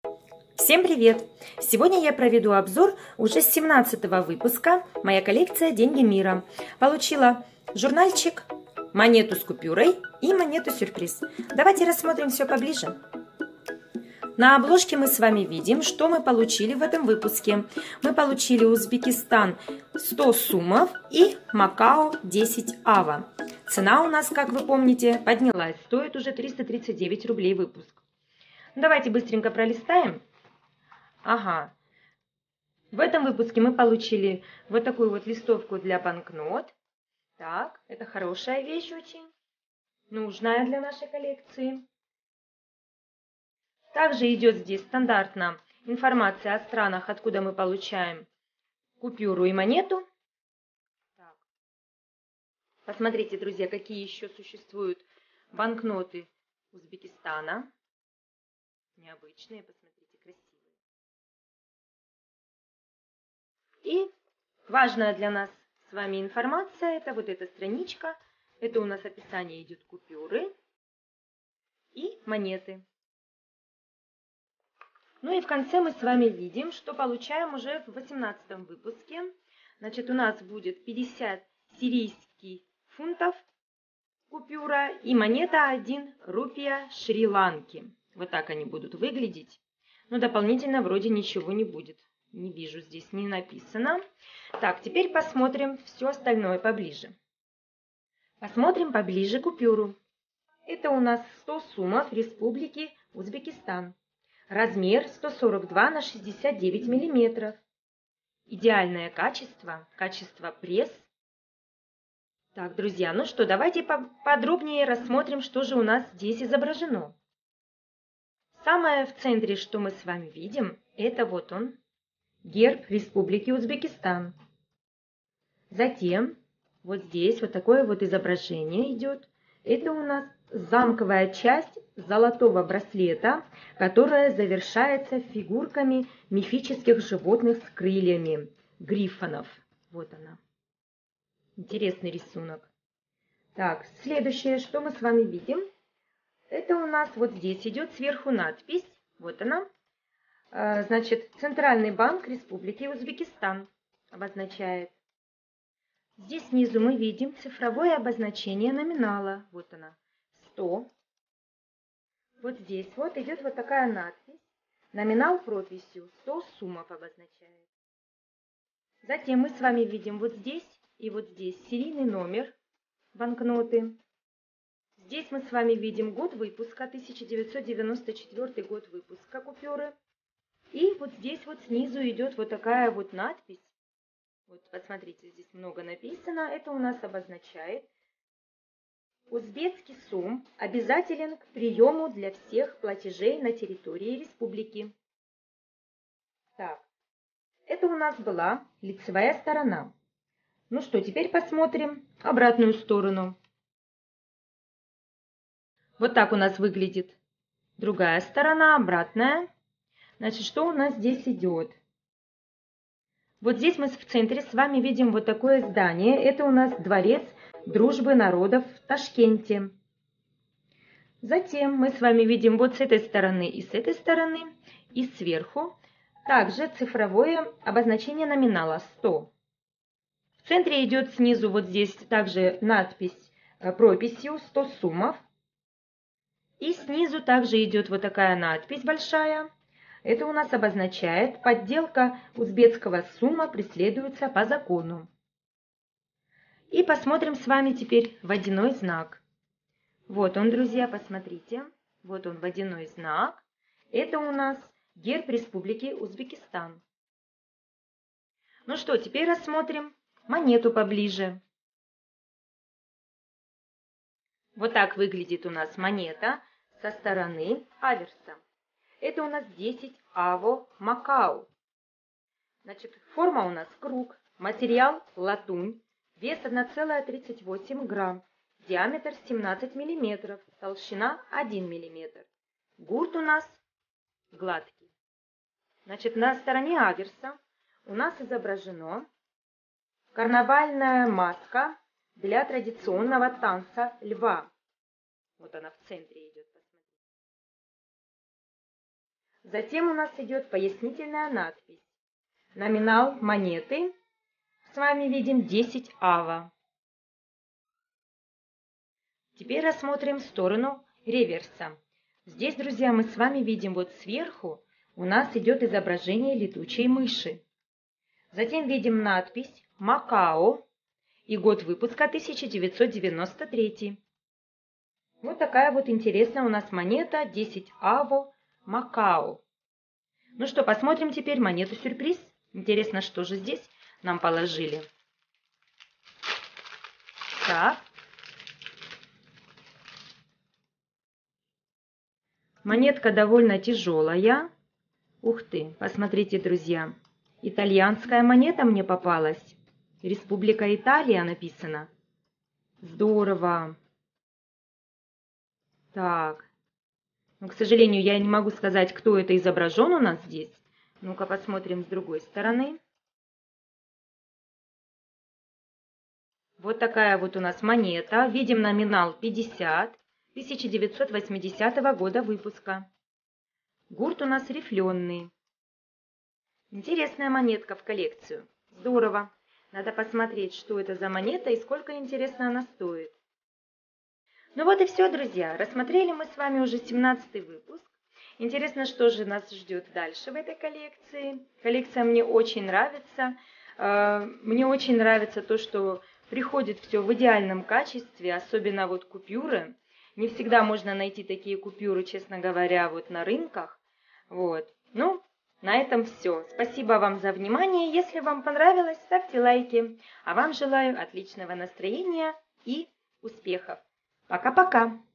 Всем привет! Сегодня я проведу обзор уже 17-го выпуска «Моя коллекция Деньги мира». Получила журнальчик, монету с купюрой и монету-сюрприз. Давайте рассмотрим все поближе. На обложке мы с вами видим, что мы получили в этом выпуске. Мы получили Узбекистан 100 сумов и Макао 10 ава. Цена у нас, как вы помните, поднялась. Стоит уже 339 рублей выпуск. Давайте быстренько пролистаем. Ага. В этом выпуске мы получили вот такую вот листовку для банкнот. Так, это хорошая вещь очень. Нужная для нашей коллекции. Также идет здесь стандартно информация о странах, откуда мы получаем купюру и монету. Так. Посмотрите, друзья, какие еще существуют банкноты Узбекистана. Необычные, посмотрите, красивые. И важная для нас с вами информация, это вот эта страничка. Это у нас описание идет купюры и монеты. Ну и в конце мы с вами видим, что получаем уже в 18-м выпуске. Значит, у нас будет 50 сирийских фунтов купюра и монета 1 рупия Шри-Ланки. Вот так они будут выглядеть. Но дополнительно вроде ничего не будет. Не вижу, здесь не написано. Так, теперь посмотрим все остальное поближе. Посмотрим поближе купюру. Это у нас 100 сумов Республики Узбекистан. Размер 142 на 69 миллиметров. Идеальное качество, качество пресс. Так, друзья, ну что, давайте подробнее рассмотрим, что же у нас здесь изображено. Самое в центре, что мы с вами видим, это вот он, герб Республики Узбекистан. Затем вот здесь вот такое вот изображение идет. Это у нас замковая часть золотого браслета, которая завершается фигурками мифических животных с крыльями, грифонов. Вот она. Интересный рисунок. Так, следующее, что мы с вами видим, это у нас вот здесь идет сверху надпись. Вот она. Значит, Центральный банк Республики Узбекистан обозначает. Здесь снизу мы видим цифровое обозначение номинала. Вот она, 100. Вот здесь вот идет вот такая надпись. Номинал прописью 100 сумов обозначает. Затем мы с вами видим вот здесь и вот здесь серийный номер банкноты. Здесь мы с вами видим год выпуска, 1994 год выпуска купюры. И вот здесь вот снизу идет вот такая вот надпись. Вот посмотрите, здесь много написано. Это у нас обозначает: узбекский сум обязателен к приему для всех платежей на территории республики. Так, это у нас была лицевая сторона. Ну что, теперь посмотрим обратную сторону. Вот так у нас выглядит другая сторона, обратная. Значит, что у нас здесь идет? Вот здесь мы в центре с вами видим вот такое здание. Это у нас Дворец Дружбы народов в Ташкенте. Затем мы с вами видим вот с этой стороны и с этой стороны, и сверху также цифровое обозначение номинала 100. В центре идет снизу вот здесь также надпись прописью 100 сумов. И снизу также идет вот такая надпись большая. Это у нас обозначает: подделка узбекского сума преследуется по закону. И посмотрим с вами теперь водяной знак. Вот он, друзья, посмотрите. Вот он, водяной знак. Это у нас герб Республики Узбекистан. Ну что, теперь рассмотрим монету поближе. Вот так выглядит у нас монета со стороны аверса. Это у нас 10 аво Макао. Значит, форма у нас круг, материал латунь, вес 1,38 грамм, диаметр 17 мм, толщина 1 мм. Гурт у нас гладкий. Значит, на стороне аверса у нас изображена карнавальная маска для традиционного танца льва. Вот она в центре идет. Затем у нас идет пояснительная надпись. Номинал монеты с вами видим 10 ава. Теперь рассмотрим сторону реверса. Здесь, друзья, мы с вами видим вот сверху у нас идет изображение летучей мыши. Затем видим надпись «Макао» и год выпуска 1993. Вот такая вот интересная у нас монета 10 аво Макао. Ну что, посмотрим теперь монету-сюрприз. Интересно, что же здесь нам положили. Так. Монетка довольно тяжелая. Ух ты, посмотрите, друзья. Итальянская монета мне попалась. Республика Италия написано. Здорово. Так. Но, к сожалению, я не могу сказать, кто это изображен у нас здесь. Ну-ка посмотрим с другой стороны. Вот такая вот у нас монета. Видим номинал 50, 1980 года выпуска. Гурт у нас рифленый. Интересная монетка в коллекцию. Здорово. Надо посмотреть, что это за монета и сколько, интересно, она стоит. Ну вот и все, друзья. Рассмотрели мы с вами уже 17-й выпуск. Интересно, что же нас ждет дальше в этой коллекции. Коллекция мне очень нравится. Мне очень нравится то, что приходит все в идеальном качестве, особенно вот купюры. Не всегда можно найти такие купюры, честно говоря, вот на рынках. Вот. Ну, на этом все. Спасибо вам за внимание. Если вам понравилось, ставьте лайки. А вам желаю отличного настроения и успехов. Пока-пока!